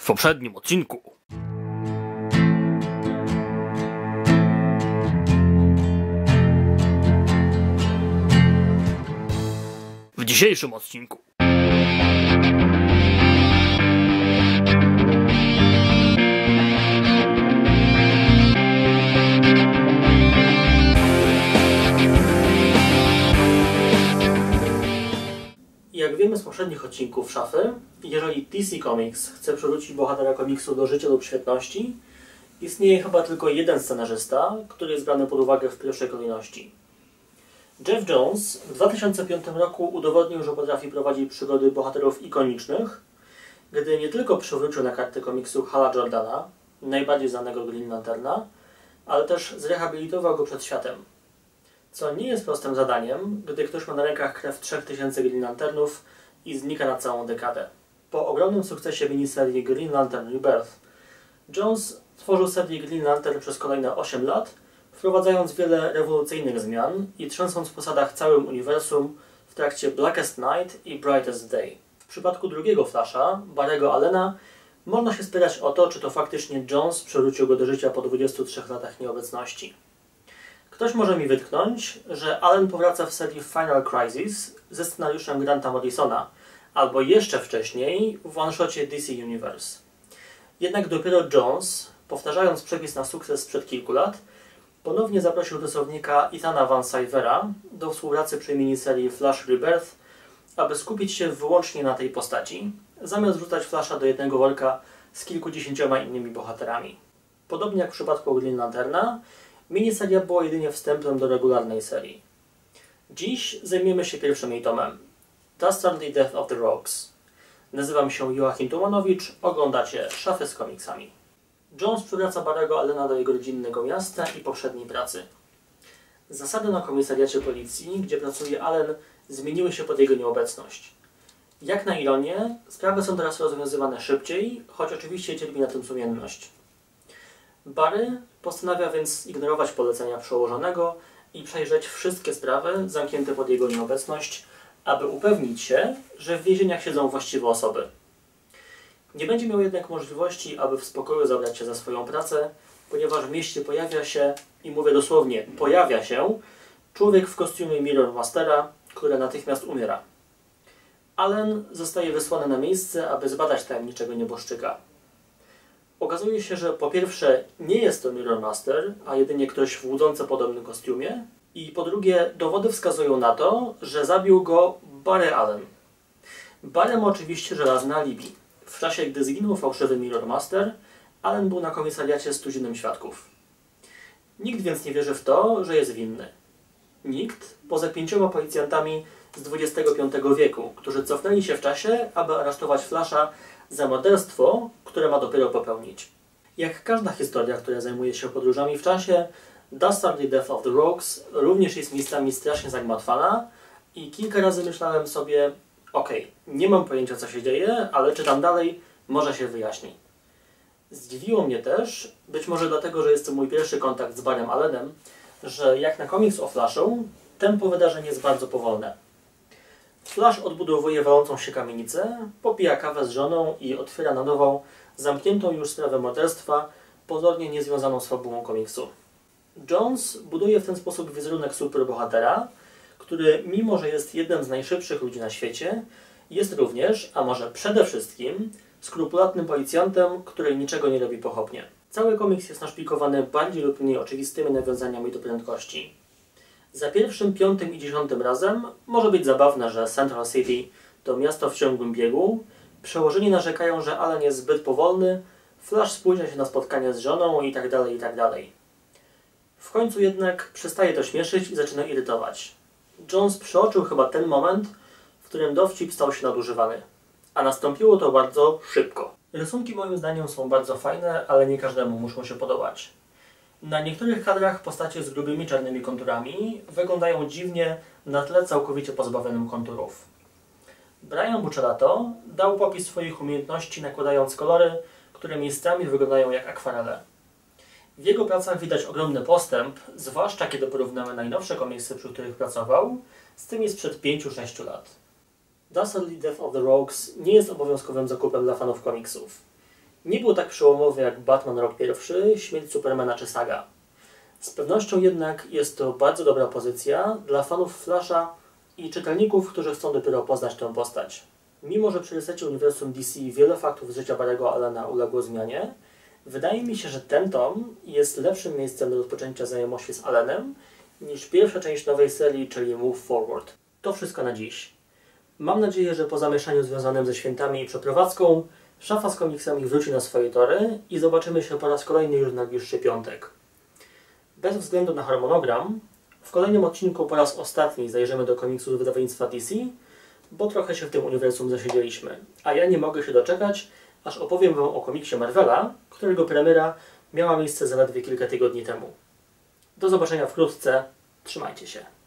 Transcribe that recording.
W poprzednim odcinku. W dzisiejszym odcinku. Jak wiemy z poprzednich odcinków Szafy, jeżeli DC Comics chce przywrócić bohatera komiksu do życia lub świetności, istnieje chyba tylko jeden scenarzysta, który jest brany pod uwagę w pierwszej kolejności. Geoff Johns w 2005 roku udowodnił, że potrafi prowadzić przygody bohaterów ikonicznych, gdy nie tylko przywrócił na karty komiksu Hala Jordana, najbardziej znanego Green Lanterna, ale też zrehabilitował go przed światem. Co nie jest prostym zadaniem, gdy ktoś ma na rękach krew 3000 Green Lanternów i znika na całą dekadę. Po ogromnym sukcesie miniserii Green Lantern Rebirth, Johns tworzył serię Green Lantern przez kolejne 8 lat, wprowadzając wiele rewolucyjnych zmian i trzęsąc w posadach całym uniwersum w trakcie Blackest Night i Brightest Day. W przypadku drugiego Flasha, Barry'ego Allena, można się spierać o to, czy to faktycznie Johns przywrócił go do życia po 23 latach nieobecności. Ktoś może mi wytknąć, że Allen powraca w serii Final Crisis ze scenariuszem Granta Morrisona, albo jeszcze wcześniej w one-shocie DC Universe. Jednak dopiero Johns, powtarzając przepis na sukces sprzed kilku lat, ponownie zaprosił rysownika Ethana Van Sciver'a do współpracy przy miniserii Flash Rebirth, aby skupić się wyłącznie na tej postaci, zamiast wrzucać Flasha do jednego worka z kilkudziesięcioma innymi bohaterami. Podobnie jak w przypadku Green Lanterna, miniseria była jedynie wstępem do regularnej serii. Dziś zajmiemy się pierwszym jej tomem, Dastardly Death of the Rogues. Nazywam się Joachim Tumanowicz, oglądacie Szafy z komiksami. Johns przywraca Barry'ego Allena do jego rodzinnego miasta i poprzedniej pracy. Zasady na komisariacie policji, gdzie pracuje Allen, zmieniły się pod jego nieobecność. Jak na ironię, sprawy są teraz rozwiązywane szybciej, choć oczywiście cierpi na tym sumienność. Barry postanawia więc zignorować polecenia przełożonego i przejrzeć wszystkie sprawy zamknięte pod jego nieobecność, aby upewnić się, że w więzieniach siedzą właściwe osoby. Nie będzie miał jednak możliwości, aby w spokoju zabrać się za swoją pracę, ponieważ w mieście pojawia się, i mówię dosłownie, pojawia się, człowiek w kostiumie Mirror Mastera, który natychmiast umiera. Allen zostaje wysłany na miejsce, aby zbadać tajemniczego nieboszczyka. Okazuje się, że po pierwsze nie jest to Mirror Master, a jedynie ktoś w łudząco podobnym kostiumie, i po drugie dowody wskazują na to, że zabił go Barry Allen. Barry ma oczywiście żelazne alibi. W czasie, gdy zginął fałszywy Mirror Master, Allen był na komisariacie z tuzinem świadków. Nikt więc nie wierzy w to, że jest winny. Nikt, poza 5 policjantami z XXV wieku, którzy cofnęli się w czasie, aby aresztować Flasha za morderstwo, które ma dopiero popełnić. Jak każda historia, która zajmuje się podróżami w czasie, Dastardly Death of the Rogues również jest miejscami strasznie zagmatwana i kilka razy myślałem sobie, nie mam pojęcia, co się dzieje, ale czytam dalej, może się wyjaśni. Zdziwiło mnie też, być może dlatego, że jest to mój pierwszy kontakt z Barrym Allenem, że jak na komiks o Flashu, tempo wydarzeń jest bardzo powolne. Flash odbudowuje walącą się kamienicę, popija kawę z żoną i otwiera na nowo zamkniętą już sprawę morderstwa, pozornie niezwiązaną z fabułą komiksu. Johns buduje w ten sposób wizerunek superbohatera, który mimo, że jest jednym z najszybszych ludzi na świecie, jest również, a może przede wszystkim, skrupulatnym policjantem, który niczego nie robi pochopnie. Cały komiks jest naszpikowany bardziej lub mniej oczywistymi nawiązaniami do prędkości. Za pierwszym, 5. i 10. razem może być zabawne, że Central City to miasto w ciągłym biegu, przełożeni narzekają, że Allen jest zbyt powolny, Flash spóźnia się na spotkanie z żoną itd., itd. W końcu jednak przestaje to śmieszyć i zaczyna irytować. Johns przeoczył chyba ten moment, w którym dowcip stał się nadużywany. A nastąpiło to bardzo szybko. Rysunki moim zdaniem są bardzo fajne, ale nie każdemu muszą się podobać. Na niektórych kadrach postacie z grubymi czarnymi konturami wyglądają dziwnie na tle całkowicie pozbawionym konturów. Brian Buccellato dał popis swoich umiejętności nakładając kolory, które miejscami wyglądają jak akwarele. W jego pracach widać ogromny postęp, zwłaszcza kiedy porównamy najnowsze komiksy, przy których pracował, z tymi sprzed 5-6 lat. Dastardly Death of the Rogues nie jest obowiązkowym zakupem dla fanów komiksów. Nie był tak przełomowy jak Batman Rok Pierwszy, Śmierć Supermana czy Saga. Z pewnością jednak jest to bardzo dobra pozycja dla fanów Flasha i czytelników, którzy chcą dopiero poznać tę postać. Mimo że przy resecie uniwersum DC wiele faktów z życia Barry'ego Allena uległo zmianie, wydaje mi się, że ten tom jest lepszym miejscem do rozpoczęcia znajomości z Allenem niż pierwsza część nowej serii, czyli Move Forward. To wszystko na dziś. Mam nadzieję, że po zamieszaniu związanym ze świętami i przeprowadzką Szafa z komiksami wróci na swoje tory i zobaczymy się po raz kolejny już w najbliższy piątek. Bez względu na harmonogram, w kolejnym odcinku po raz ostatni zajrzymy do komiksu z wydawnictwa DC, bo trochę się w tym uniwersum zasiedzieliśmy, a ja nie mogę się doczekać, aż opowiem Wam o komiksie Marvela, którego premiera miała miejsce zaledwie kilka tygodni temu. Do zobaczenia wkrótce, trzymajcie się.